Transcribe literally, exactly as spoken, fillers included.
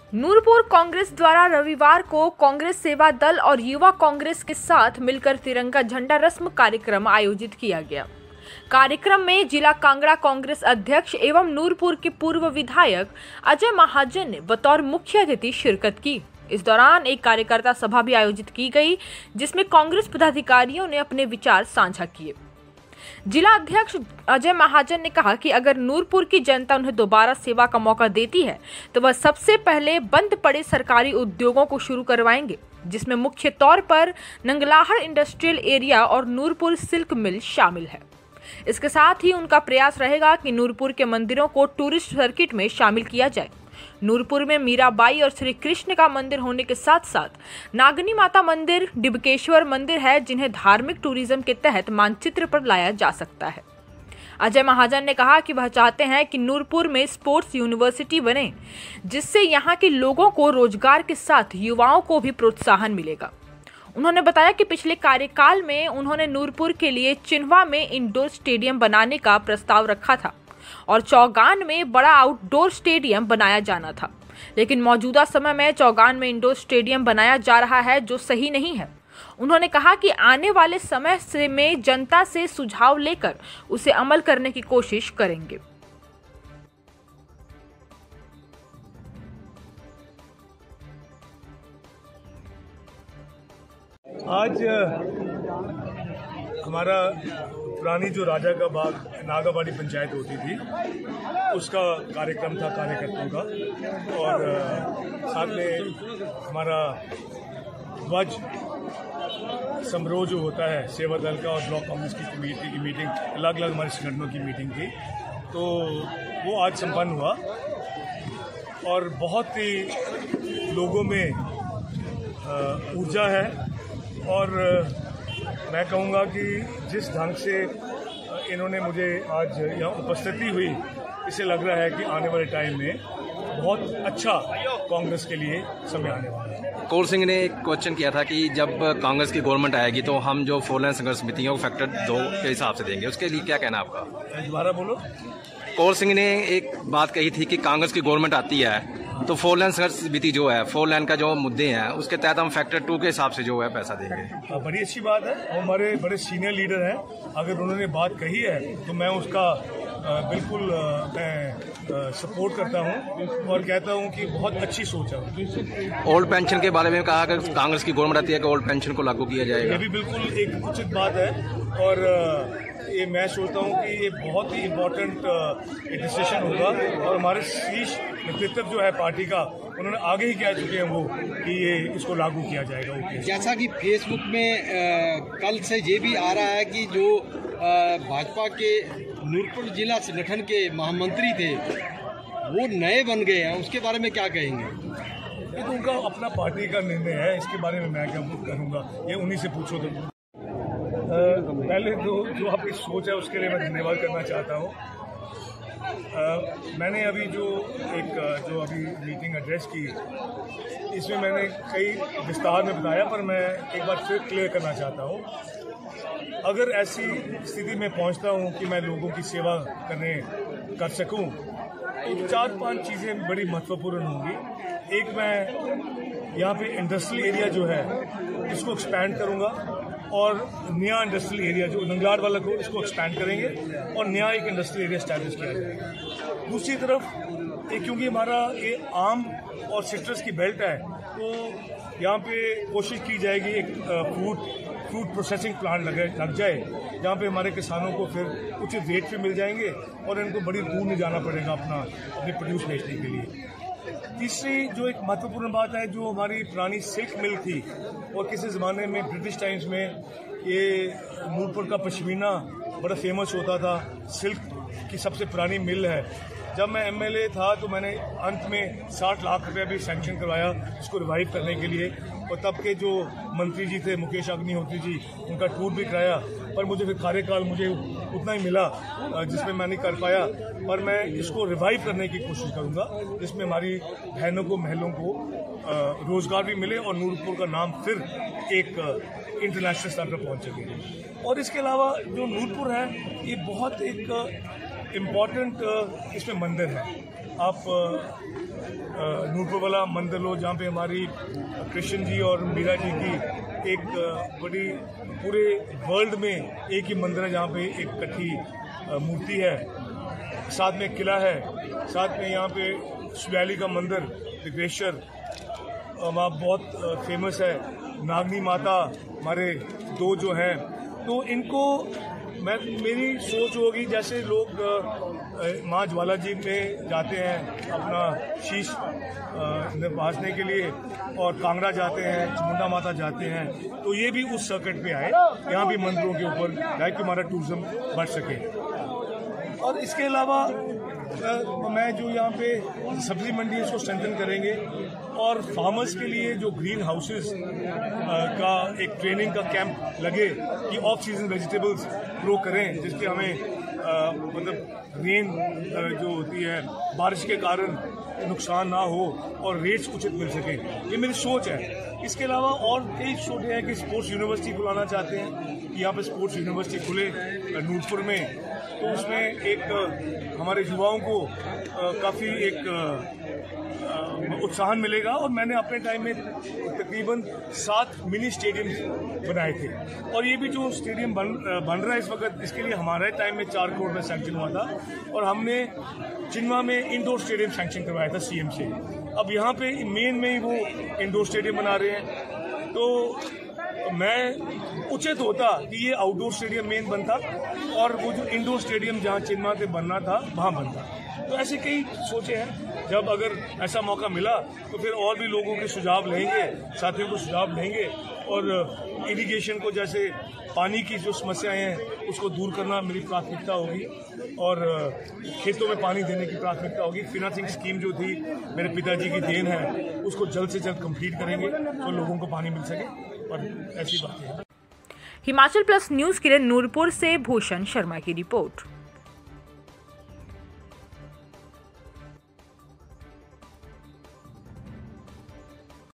नूरपुर कांग्रेस द्वारा रविवार को कांग्रेस सेवा दल और युवा कांग्रेस के साथ मिलकर तिरंगा झंडा रस्म कार्यक्रम आयोजित किया गया। कार्यक्रम में जिला कांगड़ा कांग्रेस अध्यक्ष एवं नूरपुर के पूर्व विधायक अजय महाजन ने बतौर मुख्य अतिथि शिरकत की। इस दौरान एक कार्यकर्ता सभा भी आयोजित की गई, जिसमें कांग्रेस पदाधिकारियों ने अपने विचार साझा किए। जिला अध्यक्ष अजय महाजन ने कहा कि अगर नूरपुर की जनता उन्हें दोबारा सेवा का मौका देती है तो वह सबसे पहले बंद पड़े सरकारी उद्योगों को शुरू करवाएंगे, जिसमें मुख्य तौर पर नंगलाहड़ इंडस्ट्रियल एरिया और नूरपुर सिल्क मिल शामिल है। इसके साथ ही उनका प्रयास रहेगा कि नूरपुर के मंदिरों को टूरिस्ट सर्किट में शामिल किया जाए। नूरपुर में मीराबाई और श्री कृष्ण का मंदिर होने के साथ साथ नागनी माता मंदिर, डिबकेश्वर मंदिर है, जिन्हें धार्मिक टूरिज्म के तहत मानचित्र पर लाया जा सकता है। अजय महाजन ने कहा कि वह चाहते हैं कि नूरपुर में स्पोर्ट्स यूनिवर्सिटी बने, जिससे यहाँ के लोगों को रोजगार के साथ युवाओं को भी प्रोत्साहन मिलेगा। उन्होंने बताया कि पिछले कार्यकाल में उन्होंने नूरपुर के लिए चिन्हवा में इंडोर स्टेडियम बनाने का प्रस्ताव रखा था और चौगान में बड़ा आउटडोर स्टेडियम बनाया जाना था, लेकिन मौजूदा समय में चौगान में इंडोर स्टेडियम बनाया जा रहा है, जो सही नहीं है। उन्होंने कहा कि आने वाले समय से में जनता से सुझाव लेकर उसे अमल करने की कोशिश करेंगे। आज हमारा पुरानी जो राजा का बाग नागाबाड़ी पंचायत होती थी, उसका कार्यक्रम था कार्यकर्ताओं का, और साथ में हमारा ध्वज समारोह जो होता है सेवा दल का और ब्लॉक कांग्रेस की कमेटी की मीटिंग, अलग अलग हमारे संगठनों की मीटिंग थी, तो वो आज संपन्न हुआ और बहुत ही लोगों में ऊर्जा है। और मैं कहूँगा कि जिस ढंग से इन्होंने मुझे आज यहाँ उपस्थिति हुई, इससे लग रहा है कि आने वाले टाइम में बहुत अच्छा कांग्रेस के लिए समय आने वाला है। कौल सिंह ने एक क्वेश्चन किया था कि जब कांग्रेस की गवर्नमेंट आएगी तो हम जो फोर लाइन संघर्ष समितियों को फैक्टर दो के हिसाब से देंगे, उसके लिए क्या कहना आपका? दोबारा बोलो। कौल सिंह ने एक बात कही थी कि कांग्रेस की गवर्नमेंट आती है तो फोर लाइन संघर्ष समिति जो है, फोर लाइन का जो मुद्दे हैं, उसके तहत हम फैक्टर टू के हिसाब से जो है पैसा देंगे। बड़ी अच्छी बात है, हमारे बड़े सीनियर लीडर हैं, अगर उन्होंने बात कही है तो मैं उसका बिल्कुल मैं सपोर्ट करता हूं और कहता हूं कि बहुत अच्छी सोच है। ओल्ड पेंशन के बारे में कहा कि कांग्रेस की गवर्नमेंट आती है कि ओल्ड पेंशन को लागू किया जाएगा, ये भी बिल्कुल एक उचित बात है और ये मैं सोचता हूं कि ये बहुत ही इम्पोर्टेंट डिसीजन होगा और हमारे शीर्ष नेतृत्व जो है पार्टी का, उन्होंने आगे ही कह चुके हैं वो कि ये इसको लागू किया जाएगा। जैसा कि फेसबुक में आ, कल से ये भी आ रहा है कि जो भाजपा के नूरपुर जिला संगठन के महामंत्री थे वो नए बन गए हैं, उसके बारे में क्या कहेंगे? ये तो उनका अपना पार्टी का निर्णय है, इसके बारे में मैं क्या करूँगा, ये उन्हीं से पूछो। तो आ, पहले तो जो आपकी सोच है उसके लिए मैं धन्यवाद करना चाहता हूँ। मैंने अभी जो एक जो अभी मीटिंग एड्रेस की, इसमें मैंने कई विस्तार में बताया, पर मैं एक बार फिर क्लियर करना चाहता हूँ। अगर ऐसी स्थिति में पहुँचता हूँ कि मैं लोगों की सेवा करने कर सकूँ, तो चार पांच चीज़ें बड़ी महत्वपूर्ण होंगी। एक, मैं यहाँ पे इंडस्ट्रियल एरिया जो है इसको एक्सपैंड करूँगा और नया इंडस्ट्रियल एरिया जो नंगलाड़ वाला को इसको एक्सपैंड करेंगे और नया एक इंडस्ट्रियल एरिया स्टैब्लिश किया जाएगा। दूसरी तरफ एक, क्योंकि हमारा ये आम और सिट्रस की बेल्ट है, तो यहाँ पे कोशिश की जाएगी एक फ्रूट फ्रूट प्रोसेसिंग प्लांट लगे लग जाए, जहाँ पे हमारे किसानों को फिर उचित रेट पे मिल जाएंगे और इनको बड़ी दूर नहीं जाना पड़ेगा अपना अपने प्रोड्यूस बेचने के लिए। तीसरी जो एक महत्वपूर्ण बात है, जो हमारी पुरानी सिल्क मिल थी और किसी ज़माने में ब्रिटिश टाइम्स में ये नूरपुर का पश्मीना बड़ा फेमस होता था, सिल्क की सबसे पुरानी मिल है। जब मैं एमएलए था तो मैंने अंत में साठ लाख रुपए भी सैंक्शन करवाया इसको रिवाइव करने के लिए, और तब के जो मंत्री जी थे मुकेश अग्निहोत्री जी, उनका टूर भी कराया, पर मुझे फिर कार्यकाल मुझे उतना ही मिला जिसमें मैं नहीं कर पाया। पर मैं इसको रिवाइव करने की कोशिश करूंगा, जिसमें हमारी बहनों को, महलों को रोजगार भी मिले और नूरपुर का नाम फिर एक इंटरनेशनल स्तर पर पहुंच सके। और इसके अलावा जो नूरपुर है, ये बहुत एक इम्पॉर्टेंट इसमें मंदिर है। आप नूरपुर वाला मंदिर लो, जहाँ पे हमारी कृष्ण जी और मीरा जी की एक बड़ी पूरे वर्ल्ड में एक ही मंदिर है, जहाँ पे एक कठी मूर्ति है, साथ में किला है, साथ में यहाँ पे शिवैली का मंदिर विग्रेश्वर वहाँ बहुत फेमस है, नागनी माता हमारे दो जो हैं। तो इनको मैं मेरी सोच होगी, जैसे लोग माँ ज्वाला जी में जाते हैं अपना शीश नवाजने के लिए और कांगड़ा जाते हैं, चामुंडा माता जाते हैं, तो ये भी उस सर्किट पे आए, यहाँ भी मंदिरों के ऊपर जाए कि हमारा टूरिज्म बढ़ सके। और इसके अलावा मैं जो यहाँ पे सब्जी मंडी है इसको स्ट्रेंथन करेंगे और फार्मर्स के लिए जो ग्रीन हाउसेस का एक ट्रेनिंग का कैंप लगे कि ऑफ सीजन वेजिटेबल्स ग्रो करें, जिसके हमें मतलब रेन जो होती है बारिश के कारण नुकसान ना हो और रेट्स उचित मिल सके, ये मेरी सोच है। इसके अलावा और कई सोचे हैं कि स्पोर्ट्स यूनिवर्सिटी खुलाना चाहते हैं कि यहाँ पे स्पोर्ट्स यूनिवर्सिटी खुले नूरपुर में, तो उसमें एक हमारे युवाओं को काफ़ी एक उत्साहन मिलेगा। और मैंने अपने टाइम में तकरीबन सात मिनी स्टेडियम बनाए थे, और ये भी जो स्टेडियम बन बन रहा है इस वक्त, इसके लिए हमारे टाइम में चार करोड़ में सैंक्शन हुआ था, और हमने चिन्वा में इंडोर स्टेडियम सैंक्शन करवाया था सीएम से। अब यहाँ पे मेन में ही वो इंडोर स्टेडियम बना रहे हैं, तो मैं उचित होता कि ये आउटडोर स्टेडियम मेन बनता और वो जो इंडोर स्टेडियम जहाँ चिन्वा पे बनना था वहाँ बनता। तो ऐसे कई सोचे हैं, जब अगर ऐसा मौका मिला तो फिर और भी लोगों के सुझाव लेंगे, साथियों को सुझाव लेंगे, और इरिगेशन को, जैसे पानी की जो समस्याएं हैं उसको दूर करना मेरी प्राथमिकता होगी, और खेतों में पानी देने की प्राथमिकता होगी। फिनांसिंग स्कीम जो थी मेरे पिताजी की देन है, उसको जल्द से जल्द कंप्लीट करेंगे तो लोगों को पानी मिल सके, और ऐसी बातें हैं। हिमाचल प्लस न्यूज के लिए नूरपुर से भूषण शर्मा की रिपोर्ट।